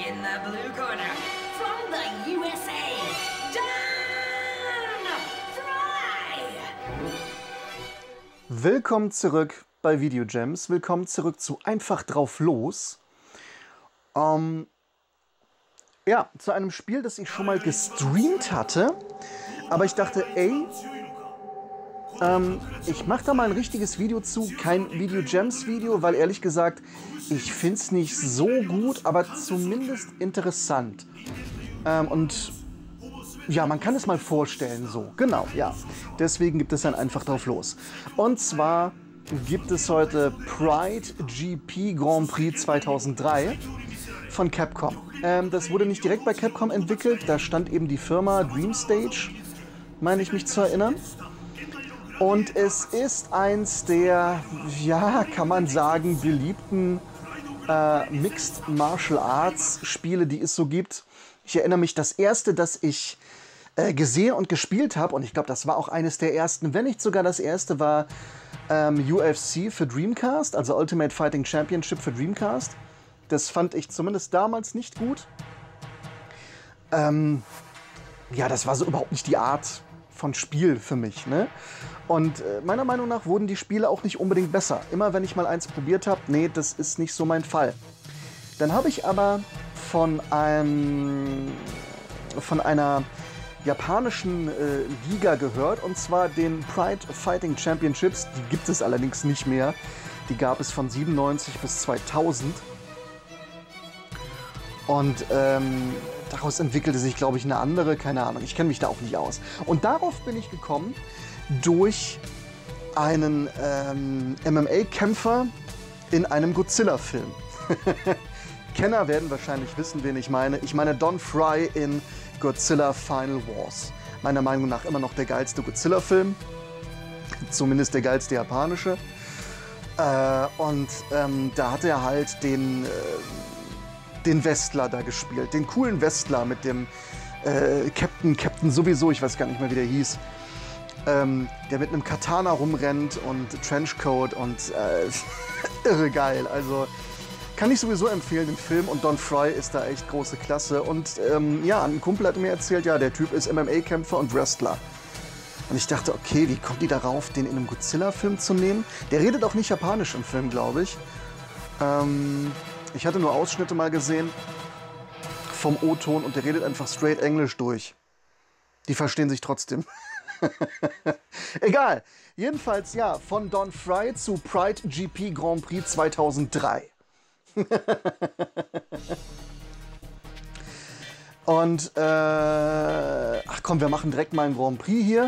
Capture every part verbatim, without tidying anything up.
In the blue corner, from the U S A, Dan Fry! Willkommen zurück bei Video Gems. Willkommen zurück zu Einfach drauf los. Ähm, ja, zu einem Spiel, das ich schon mal gestreamt hatte. Aber ich dachte, ey, ähm, ich mache da mal ein richtiges Video zu. Kein Video Gems Video, weil ehrlich gesagt, ich finde es nicht so gut, aber zumindest interessant. Ähm, und ja, man kann es mal vorstellen, so. Genau, ja. Deswegen gibt es dann einfach drauf los. Und zwar gibt es heute Pride G P Grand Prix zweitausenddrei von Capcom. Ähm, das wurde nicht direkt bei Capcom entwickelt, da stand eben die Firma Dreamstage, meine ich mich zu erinnern. Und es ist eins der, ja, kann man sagen, beliebten äh, Mixed Martial Arts Spiele, die es so gibt. Ich erinnere mich, das erste, das ich äh, gesehen und gespielt habe, und ich glaube, das war auch eines der ersten, wenn nicht sogar das erste, war ähm, U F C für Dreamcast, also Ultimate Fighting Championship für Dreamcast. Das fand ich zumindest damals nicht gut. Ähm, ja, das war so überhaupt nicht die Art von Spiel für mich, ne? Und äh, meiner Meinung nach wurden die Spiele auch nicht unbedingt besser. Immer wenn ich mal eins probiert habe, nee, das ist nicht so mein Fall. Dann habe ich aber von einem, von einer japanischen äh, Liga gehört, und zwar den Pride Fighting Championships. Die gibt es allerdings nicht mehr. Die gab es von siebenundneunzig bis zweitausend. Und ähm, daraus entwickelte sich, glaube ich, eine andere, keine Ahnung, ich kenne mich da auch nicht aus. Und darauf bin ich gekommen durch einen ähm, M M A-Kämpfer in einem Godzilla-Film. Kenner werden wahrscheinlich wissen, wen ich meine. Ich meine Don Fry in Godzilla Final Wars. Meiner Meinung nach immer noch der geilste Godzilla-Film. Zumindest der geilste japanische. Äh, und ähm, da hat er halt den... Äh, den Westler da gespielt, den coolen Westler mit dem äh, Captain, Captain sowieso, ich weiß gar nicht mehr, wie der hieß, ähm, der mit einem Katana rumrennt und Trenchcoat und äh, irre geil. Also kann ich sowieso empfehlen, den Film, und Don Fry ist da echt große Klasse. Und ähm, ja, ein Kumpel hat mir erzählt, ja, der Typ ist M M A-Kämpfer und Wrestler. Und ich dachte, okay, wie kommt die darauf, den in einem Godzilla-Film zu nehmen? Der redet auch nicht Japanisch im Film, glaube ich. Ähm... Ich hatte nur Ausschnitte mal gesehen vom O-Ton und der redet einfach straight Englisch durch. Die verstehen sich trotzdem. Egal. Jedenfalls, ja, von Don Fry zu Pride G P Grand Prix zweitausenddrei. Und, äh, ach komm, wir machen direkt mal einen Grand Prix hier.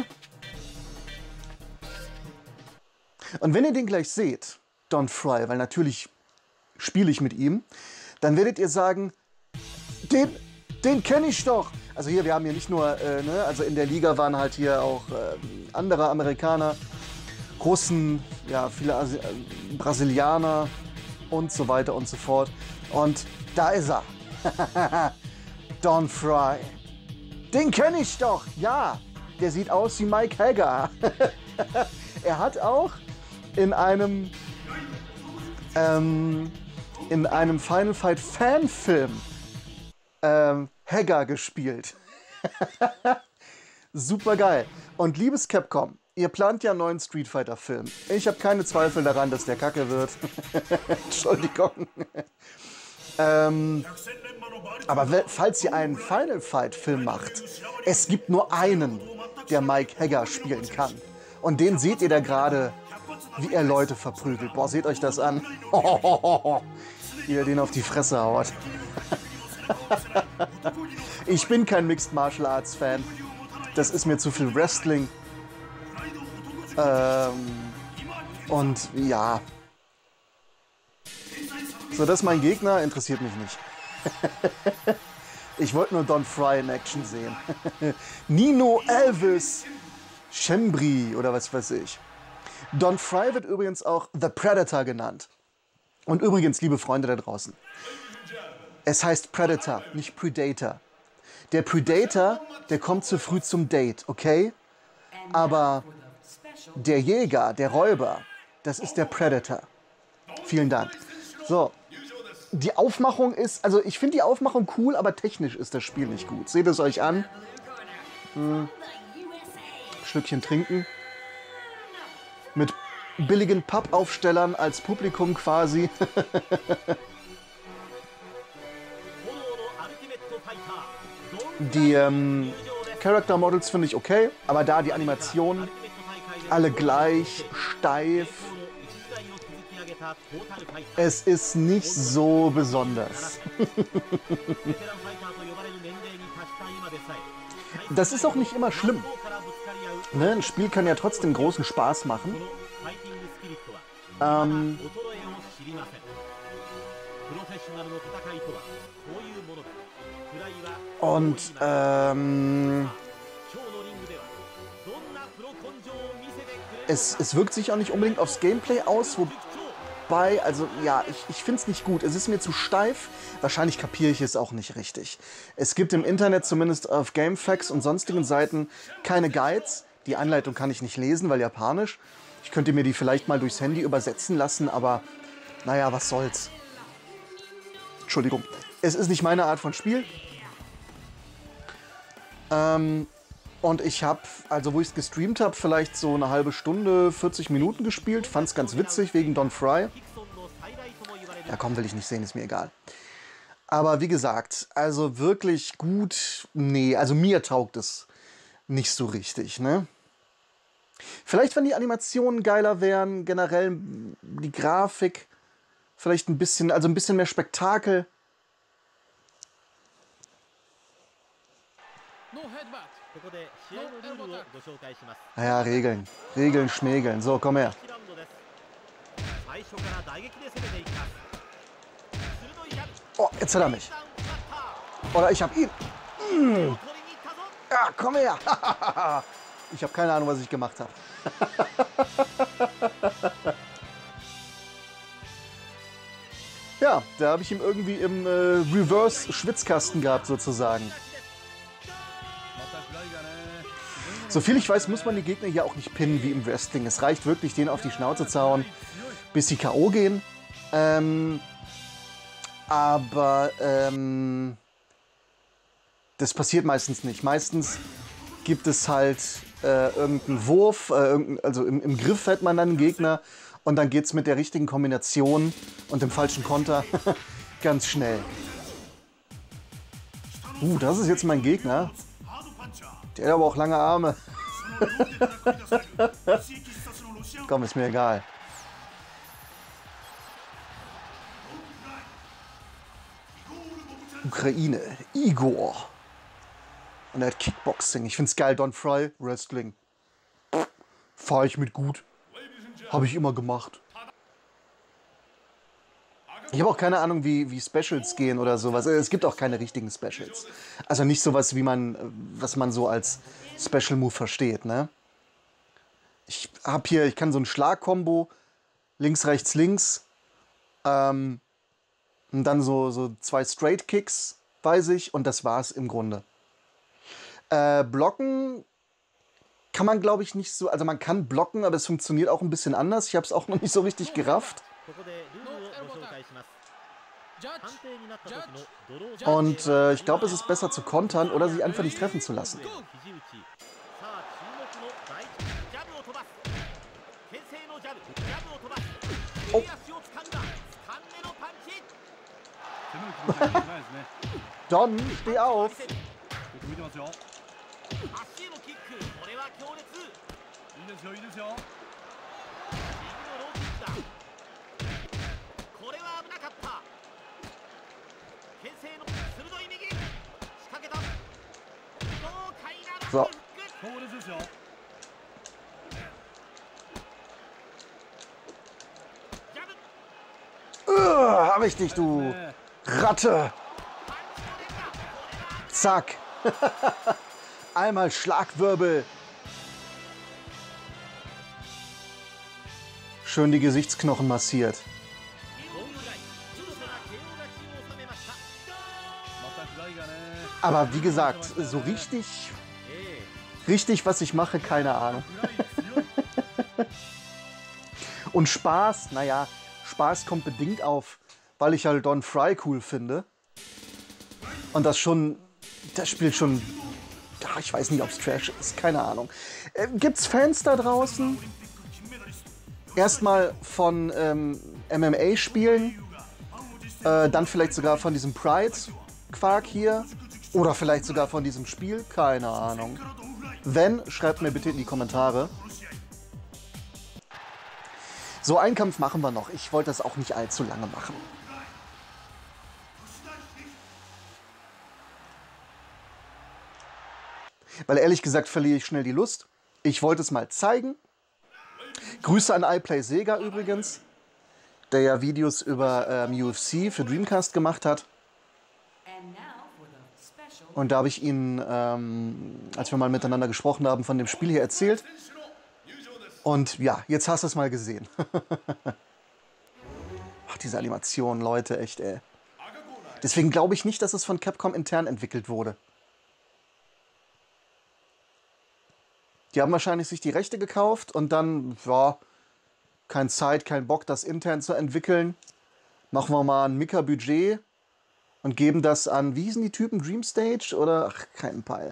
Und wenn ihr den gleich seht, Don Fry, weil natürlich spiele ich mit ihm, dann werdet ihr sagen, den, den kenne ich doch. Also hier, wir haben hier nicht nur, äh, ne, also in der Liga waren halt hier auch äh, andere Amerikaner, Russen, ja, viele Asi äh, Brasilianer und so weiter und so fort. Und da ist er. Don Fry. Den kenne ich doch, ja. Der sieht aus wie Mike Hagar. Er hat auch in einem ähm, in einem Final Fight Fanfilm ähm, Hagar gespielt. Super geil. Und liebes Capcom, ihr plant ja einen neuen Street Fighter Film. Ich habe keine Zweifel daran, dass der kacke wird. Entschuldigung. ähm, aber falls ihr einen Final Fight Film macht, es gibt nur einen, der Mike Hagar spielen kann. Und den seht ihr da gerade, wie er Leute verprügelt. Boah, seht euch das an. Wie er den auf die Fresse haut. Ich bin kein Mixed Martial Arts Fan. Das ist mir zu viel Wrestling. Ähm, und ja. So, das ist mein Gegner, interessiert mich nicht. Ich wollte nur Don Fry in Action sehen. Nino Elvis Chembri oder was weiß ich. Don Fry wird übrigens auch The Predator genannt. Und übrigens, liebe Freunde da draußen, es heißt Predator, nicht Predator. Der Predator, der kommt zu früh zum Date, okay? Aber der Jäger, der Räuber, das ist der Predator. Vielen Dank. So, die Aufmachung ist, also ich finde die Aufmachung cool, aber technisch ist das Spiel nicht gut. Seht es euch an. Hm. Stückchen trinken. Mit billigen Pappaufstellern als Publikum quasi. Die ähm, Character Models finde ich okay, aber da die Animationen alle gleich, steif. Es ist nicht so besonders. Das ist auch nicht immer schlimm. Ne? Ein Spiel kann ja trotzdem großen Spaß machen. Ähm, und ähm, es, es wirkt sich auch nicht unbedingt aufs Gameplay aus, wobei, also ja, ich, ich finde es nicht gut. Es ist mir zu steif. Wahrscheinlich kapiere ich es auch nicht richtig. Es gibt im Internet, zumindest auf GameFAQs und sonstigen Seiten, keine Guides. Die Anleitung kann ich nicht lesen, weil japanisch. Ich könnte mir die vielleicht mal durchs Handy übersetzen lassen, aber naja, was soll's. Entschuldigung. Es ist nicht meine Art von Spiel. Ähm, und ich habe, also wo ich es gestreamt habe, vielleicht so eine halbe Stunde, vierzig Minuten gespielt. Fand es ganz witzig wegen Don Fry. Ja komm, will ich nicht sehen, ist mir egal. Aber wie gesagt, also wirklich gut, nee, also mir taugt es nicht so richtig, ne? Vielleicht, wenn die Animationen geiler wären, generell die Grafik, vielleicht ein bisschen, also ein bisschen mehr Spektakel. Naja, Regeln. Regeln, Schmägeln. So, komm her. Oh, jetzt hat er mich. Oder ich hab ihn. Mm. Ja, komm her. Ich habe keine Ahnung, was ich gemacht habe. Ja, da habe ich ihn irgendwie im äh, Reverse-Schwitzkasten gehabt, sozusagen. Soviel ich weiß, muss man die Gegner hier auch nicht pinnen wie im Wrestling. Es reicht wirklich, denen auf die Schnauze zu hauen, bis sie K O gehen. Ähm, aber ähm, das passiert meistens nicht. Meistens gibt es halt äh, irgendeinen Wurf, äh, irgendein, also im, im Griff hält man dann einen Gegner und dann geht es mit der richtigen Kombination und dem falschen Konter ganz schnell. Uh, das ist jetzt mein Gegner. Der hat aber auch lange Arme. Komm, ist mir egal. Ukraine, Igor. Und er hat Kickboxing. Ich find's geil, Don Fry, Wrestling. Fahre ich mit gut. Habe ich immer gemacht. Ich habe auch keine Ahnung, wie, wie Specials gehen oder sowas. Es gibt auch keine richtigen Specials. Also nicht sowas, wie man, was man so als Special Move versteht, ne? Ich habe hier, ich kann so ein Schlagkombo, links, rechts, links. Ähm, und dann so, so zwei Straight Kicks, weiß ich. Und das war's im Grunde. Äh, blocken kann man, glaube ich, nicht so... Also man kann blocken, aber es funktioniert auch ein bisschen anders. Ich habe es auch noch nicht so richtig gerafft. Und äh, ich glaube, es ist besser zu kontern oder sich einfach nicht treffen zu lassen. Oh. Don, steh auf! So. Uh, hab ich dich, du Ratte! Zack! Einmal Schlagwirbel! Schön die Gesichtsknochen massiert. Aber wie gesagt, so richtig, richtig, was ich mache, keine Ahnung. Und Spaß, naja, Spaß kommt bedingt auf, weil ich halt Don Fry cool finde. Und das schon, das spielt schon, ja, ich weiß nicht, ob es Trash ist, keine Ahnung. Äh, gibt's Fans da draußen? Erstmal von ähm, M M A-Spielen, äh, dann vielleicht sogar von diesem Pride-Quark hier oder vielleicht sogar von diesem Spiel, keine Ahnung. Wenn, schreibt mir bitte in die Kommentare. So, einen Kampf machen wir noch. Ich wollte das auch nicht allzu lange machen. Weil ehrlich gesagt verliere ich schnell die Lust. Ich wollte es mal zeigen. Grüße an iPlay Sega übrigens, der ja Videos über ähm, U F C für Dreamcast gemacht hat. Und da habe ich Ihnen, ähm, als wir mal miteinander gesprochen haben, von dem Spiel hier erzählt. Und ja, jetzt hast du es mal gesehen. Ach, diese Animation, Leute, echt, ey. Deswegen glaube ich nicht, dass es von Capcom intern entwickelt wurde. Die haben wahrscheinlich sich die Rechte gekauft und dann, ja, keine Zeit, kein Bock, das intern zu entwickeln. Machen wir mal ein Mika-Budget und geben das an, wie hießen die Typen, Dreamstage oder, ach, kein Peil.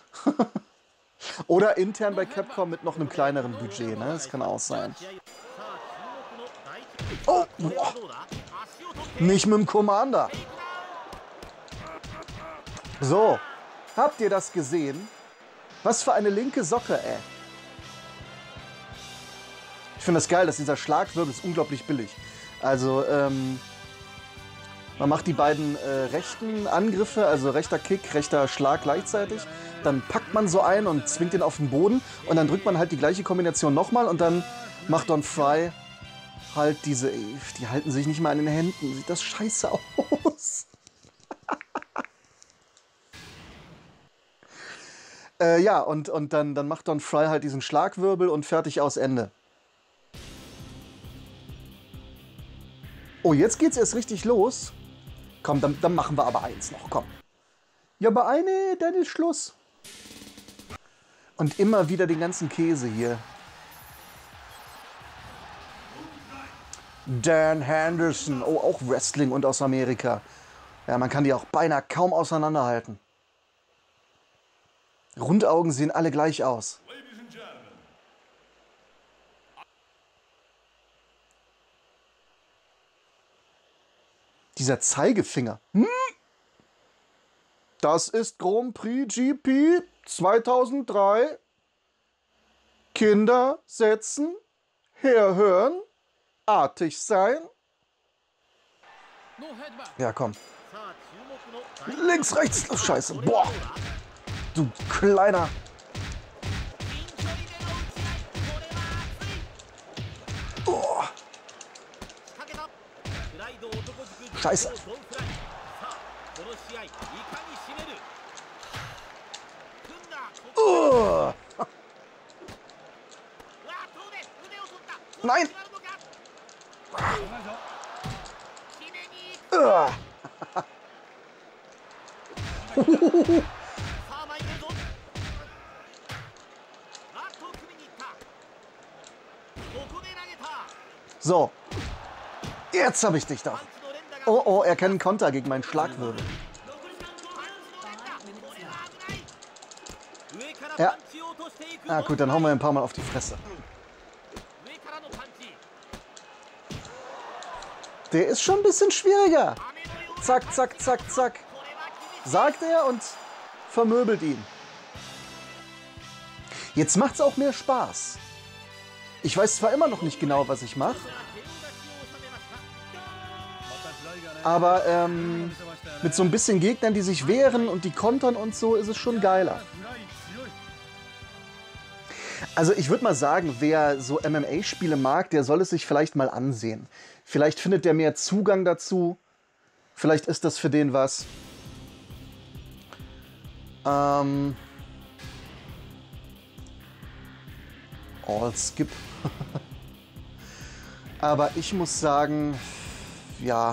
Oder intern bei Capcom mit noch einem kleineren Budget, ne? Das kann auch sein. Oh, boah. Nicht mit dem Commander. So, habt ihr das gesehen? Was für eine linke Socke, ey. Ich finde das geil, dass dieser Schlagwirbel ist unglaublich billig. Also, ähm, man macht die beiden äh, rechten Angriffe, also rechter Kick, rechter Schlag gleichzeitig. Dann packt man so ein und zwingt ihn auf den Boden. Und dann drückt man halt die gleiche Kombination nochmal. Und dann macht Don Fry halt diese... Die halten sich nicht mal an den Händen. Sieht das scheiße aus. Äh, ja, und, und dann, dann macht Don Fry halt diesen Schlagwirbel und fertig aus Ende. Oh, jetzt geht's erst richtig los. Komm, dann, dann machen wir aber eins noch, komm. Ja, aber eine, dann ist Schluss. Und immer wieder den ganzen Käse hier. Dan Henderson, oh, auch Wrestling und aus Amerika. Ja, man kann die auch beinahe kaum auseinanderhalten. Rundaugen sehen alle gleich aus. Dieser Zeigefinger. Hm? Das ist Grand Prix G P zweitausenddrei. Kinder setzen, herhören, artig sein. Ja, komm. Links, rechts. Oh, Scheiße. Boah. Du kleiner. Oh. Scheiße. Oh. Nein. Uh. So, jetzt habe ich dich doch. Oh, oh, er kann einen Konter gegen meinen Schlagwirbel. Ja. Ah, gut, dann hauen wir ein paar Mal auf die Fresse. Der ist schon ein bisschen schwieriger. Zack, zack, zack, zack. Sagt er und vermöbelt ihn. Jetzt macht's auch mehr Spaß. Ich weiß zwar immer noch nicht genau, was ich mache. Aber ähm, mit so ein bisschen Gegnern, die sich wehren und die kontern und so, ist es schon geiler. Also ich würde mal sagen, wer so M M A-Spiele mag, der soll es sich vielleicht mal ansehen. Vielleicht findet der mehr Zugang dazu. Vielleicht ist das für den was. Ähm... All Skip. Aber ich muss sagen, ja.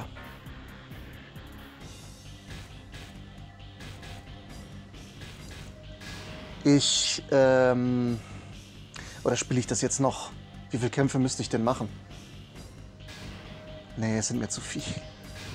Ich, ähm... Oder spiele ich das jetzt noch? Wie viele Kämpfe müsste ich denn machen? Nee, es sind mir zu viel.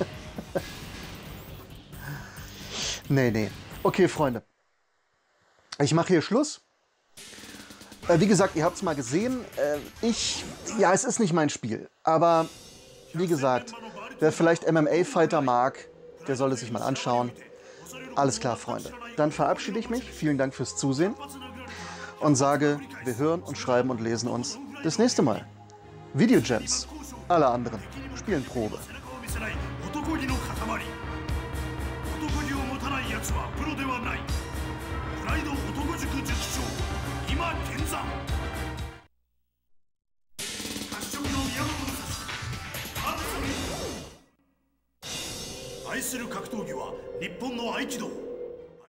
Nee, nee. Okay, Freunde. Ich mache hier Schluss. Äh, wie gesagt, ihr habt es mal gesehen. Äh, ich, ja, es ist nicht mein Spiel. Aber wie gesagt, wer vielleicht M M A-Fighter mag, der sollte sich mal anschauen. Alles klar, Freunde. Dann verabschiede ich mich. Vielen Dank fürs Zusehen. Und sage, wir hören und schreiben und lesen uns das nächste Mal. Video Gems. Alle anderen spielen Probe.